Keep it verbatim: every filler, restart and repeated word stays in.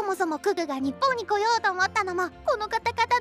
もそもクグが日本に来ようと思ったのもこの方々